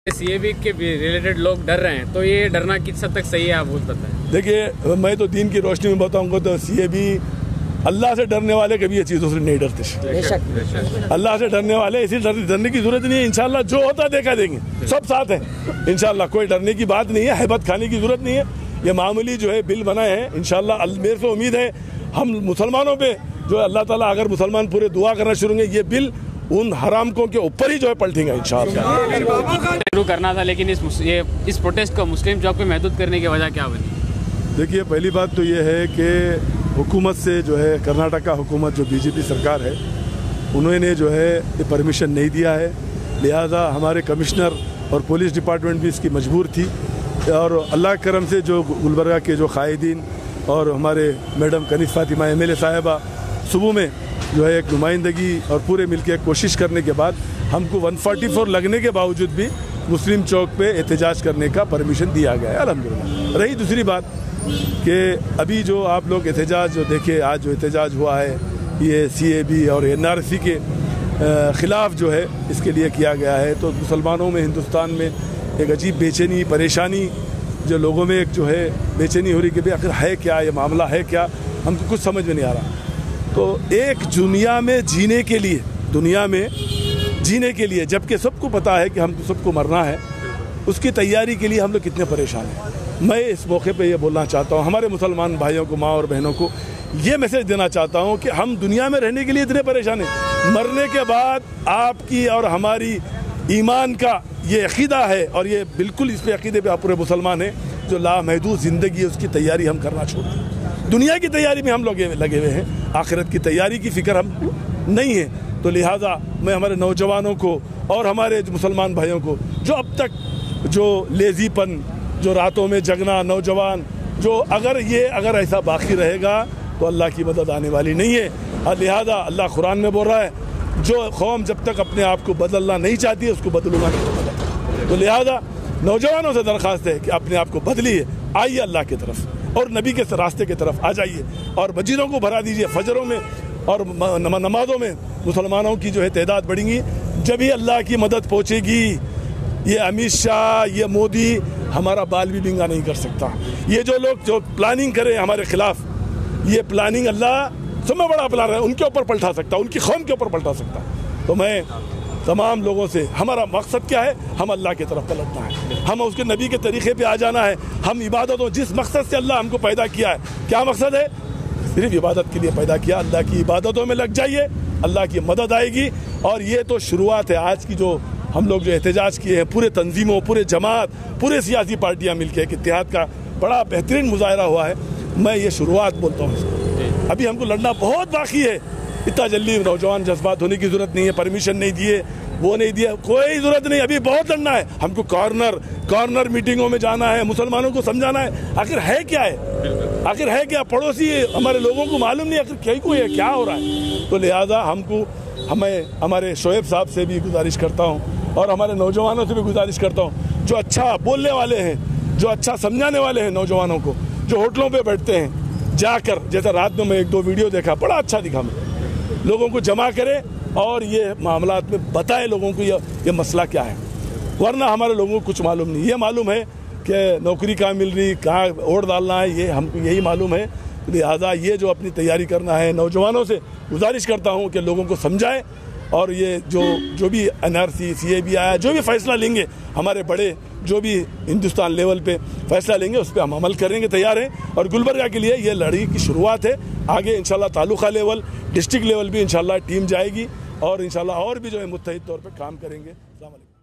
CAB کے related لوگ ڈر رہے ہیں تو یہ ڈرنا کس حد تک صحیح ہے آپ وہ بتائیں؟ دیکھیے میں تو دین کی روشنی میں بتاؤں گا تو CAB اللہ سے ڈرنے والے کبھی یہ چیزوں سے نہیں ڈرتے. اللہ سے ڈرنے والے اسی ڈرنے کی ضرورت نہیں ہے. انشاءاللہ جو ہوتا دیکھا دیں گے, سب ساتھ ہیں انشاءاللہ. کوئی ڈرنے کی بات نہیں ہے, ہیبت کھانے کی ضرورت نہیں ہے. یہ معمولی جو ہے بل بنائے ہیں انشاءاللہ. میرے سے امید ہے ہم مسلمانوں پہ جو اللہ تعالیٰ اگر مسلمان پورے دعا کرنا شروع ہوں گے یہ بل ان حرامکوں کے اوپر ہی جو ہے پلٹیں گا انشاءاللہ. شروع کرنا تھا لیکن اس پروٹیسٹ کو مسلم چوک پہ محدود کرنے کی وجہ کیا بنی؟ دیکھیے پہلی بات تو یہ ہے کہ حکومت سے جو ہے کرناٹکا حکومت جو BJP سرکار ہے انہوں نے جو ہے یہ پرمیشن نہیں دیا ہے. لہذا ہمارے کمشنر اور پولیس ڈپارٹمنٹ بھی اس کی مجبور تھی. اور اللہ کے کرم سے جو گلبرگہ کے جو قائدین اور ہمارے میڈم کنیز فاطمہ MLA صاحبہ صبح میں جو ہے ایک نمائندگی اور پورے مل کے کوشش کرنے کے بعد ہم کو 144 لگنے کے باوجود بھی مسلم چوک پہ احتجاج کرنے کا پرمیشن دیا گیا ہے الحمدللہ. رہی دوسری بات کہ ابھی جو آپ لوگ احتجاج جو دیکھے آج جو احتجاج ہوا ہے یہ CAB اور NRC کے خلاف جو ہے اس کے لیے کیا گیا ہے, تو مسلمانوں میں ہندوستان میں ایک عجیب بے چینی پریشانی جو لوگوں میں ایک جو ہے بے چینی ہو رہی کہ آخر ہے کیا, یہ معاملہ ہے کیا, ہم کو کچھ سمجھ میں نہیں آ رہا. تو ایک دنیا میں جینے کے لیے جبکہ سب کو پتا ہے کہ ہم سب کو مرنا ہے, اس کی تیاری کے لیے ہم لوگ کتنے پریشان ہیں. میں اس موقع پہ یہ بولنا چاہتا ہوں ہمارے مسلمان بھائیوں کو, ماں اور بہنوں کو یہ میسج دینا چاہتا ہوں کہ ہم دنیا میں رہنے کے لیے اتنے پریشان ہیں. مرنے کے بعد آپ کی اور ہماری ایمان کا یہ عقیدہ ہے اور یہ بالکل اس پہ عقیدے پہ آپ پورے مسلمان ہیں جو لامحدود زندگی ہے اس کی تیاری ہم کرنا چھوڑ دیں. دنیا کی تیاری میں ہم لوگ لگے ہوئے ہیں, آخرت کی تیاری کی فکر ہم نہیں ہے. تو لہٰذا میں ہمارے نوجوانوں کو اور ہمارے مسلمان بھائیوں کو جو اب تک جو لیزی پن, جو راتوں میں جگنا, نوجوان جو اگر ایسا باقی رہے گا تو اللہ کی مدد آنے والی نہیں ہے. اور لہٰذا اللہ قرآن میں بول رہا ہے جو قوم جب تک اپنے آپ کو بدلنا نہیں چاہتی ہے اس کو بدلنا نہیں چاہتی. تو لہٰذا نوجوانوں سے درخواست ہے کہ اپنے آپ کو بدلیے, آئیے اللہ کی طرف اور نبی کے راستے کی طرف آ جائیے اور مسجدوں کو بھرا دیجیے. فجروں میں اور نمازوں میں مسلمانوں کی جو ہے تعداد بڑھیں گی, جبھی اللہ کی مدد پہنچے گی. یہ امت شاہ, یہ مودی ہمارا بال بھی بنگا نہیں کر سکتا. یہ جو لوگ جو پلاننگ کریں ہمارے خلاف, یہ پلاننگ اللہ سب میں بڑا پلان ہے, ان کے اوپر پلٹا سکتا, ان کی قوم کے اوپر پلٹا سکتا. تو میں تمام لوگوں سے, ہمارا مقصد کیا ہے, ہم اللہ کی طرف پلٹنا ہے, ہم اس کے نبی کے طریقے پہ آ جانا ہے. ہم عبادتوں جس مقصد سے اللہ ہم کو پیدا کیا ہے, کیا مقصد ہے, صرف عبادت کے لیے پیدا کیا. اللہ کی عبادتوں میں لگ جائیے, اللہ کی مدد آئے گی. اور یہ تو شروعات ہے آج کی جو ہم لوگ جو احتجاج کیے ہیں, پورے تنظیموں, پورے جماعت, پورے سیاسی پارٹیاں مل کے ایک اتحاد کا بڑا بہترین مظاہرہ ہوا ہے. میں یہ شروعات بولتا ہوں اس کو. ابھی ہم کو لڑنا بہت باقی ہے. اتنا جلدی نوجوان جذبات ہونے کی ضرورت نہیں ہے. پرمیشن نہیں دیے, وہ نہیں دیا, کوئی ضرورت نہیں. ابھی بہت لڑنا ہے ہم کو. کارنر میٹنگوں میں جانا ہے, مسلمانوں کو سمجھانا ہے آخر ہے کیا ہے, آخر ہے کیا. پڑوسی ہمارے لوگوں کو معلوم نہیں آخر کیا ہو رہا ہے. تو لہٰذا ہمیں ہمارے شعیب صاحب سے بھی گزارش کرتا ہوں اور ہمارے نوجوانوں سے بھی گزارش کرتا ہوں جو اچھا بولنے والے ہیں, جو اچھا سمجھانے والے ہیں نوجوانوں کو, جو ہوٹلوں پہ بیٹھتے ہیں جا کر, جیسا رات میں 1-2 ویڈیو دیکھا, بڑا اچھا دکھا, میں لوگوں کو جمع کرے اور یہ معاملات میں بتائے لوگوں کو یہ مسئلہ کیا ہے. ورنہ ہمارے لوگوں کو کچھ معلوم نہیں. یہ معلوم ہے کہ نوکری کہاں مل رہی, کہاں ووٹ ڈالنا ہے, یہ ہم کو یہی معلوم ہے. لہٰذا یہ جو اپنی تیاری کرنا ہے, نوجوانوں سے گزارش کرتا ہوں کہ لوگوں کو سمجھائے. اور یہ جو بھی NRC CAB آیا, جو بھی فیصلہ لیں گے ہمارے بڑے, جو بھی ہندوستان لیول پہ فیصلہ لیں گے اس پہ ہم عمل کریں گے, تیار ہیں. اور گلبرگہ کے لیے یہ لڑائی کی شروعات ہے. آگے انشاءاللہ تعلقہ لیول, ڈسٹرکٹ لیول بھی انشاءاللہ ٹیم جائے گی اور انشاءاللہ اور بھی جو ہے متحد طور پہ کام کریں گے. السلام علیکم.